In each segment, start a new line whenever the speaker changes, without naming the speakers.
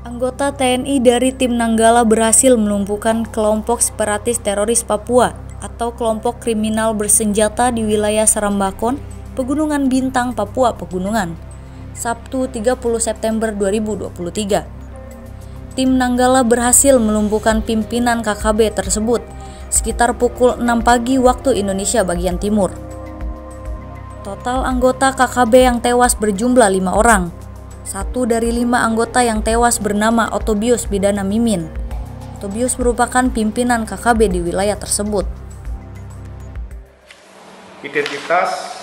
Anggota TNI dari tim Nanggala berhasil melumpuhkan kelompok separatis teroris Papua atau kelompok kriminal bersenjata di wilayah Sarambakon, Pegunungan Bintang, Papua Pegunungan, Sabtu 30 September 2023. Tim Nanggala berhasil melumpuhkan pimpinan KKB tersebut sekitar pukul 6 pagi waktu Indonesia bagian timur. Total anggota KKB yang tewas berjumlah 5 orang. 1 dari 5 anggota yang tewas bernama Otobius Bidana Mimin. Otobius merupakan pimpinan KKB di wilayah tersebut.
Identitas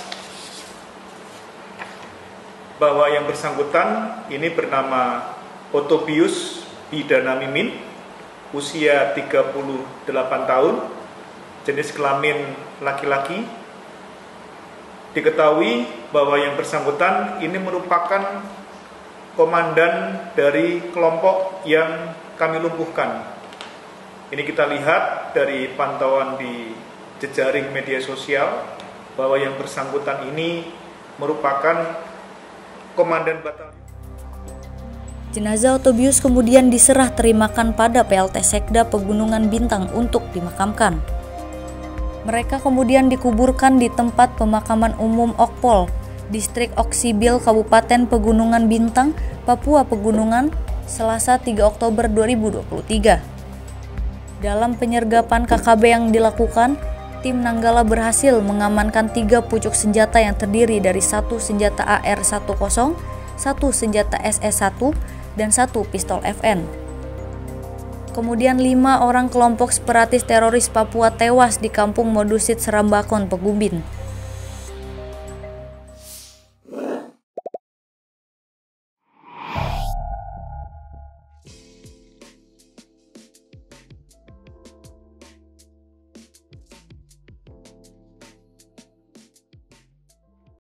bahwa yang bersangkutan ini bernama Otobius Bidana Mimin, usia 38 tahun, jenis kelamin laki-laki. Diketahui bahwa yang bersangkutan ini merupakan komandan dari kelompok yang kami lumpuhkan. Ini kita lihat dari pantauan di jejaring media sosial bahwa yang bersangkutan ini merupakan komandan batalion.
Jenazah Otobius kemudian diserah terimakan pada PLT Sekda Pegunungan Bintang untuk dimakamkan. Mereka kemudian dikuburkan di tempat pemakaman umum Okpol, Distrik Oksibil, Kabupaten Pegunungan Bintang, Papua Pegunungan, Selasa 3 Oktober 2023. Dalam penyergapan KKB yang dilakukan, tim Nanggala berhasil mengamankan 3 pucuk senjata yang terdiri dari 1 senjata AR-10, 1 senjata SS-1, dan 1 pistol FN. Kemudian 5 orang kelompok separatis teroris Papua tewas di Kampung Modusit Sarambakon, Pegumbin.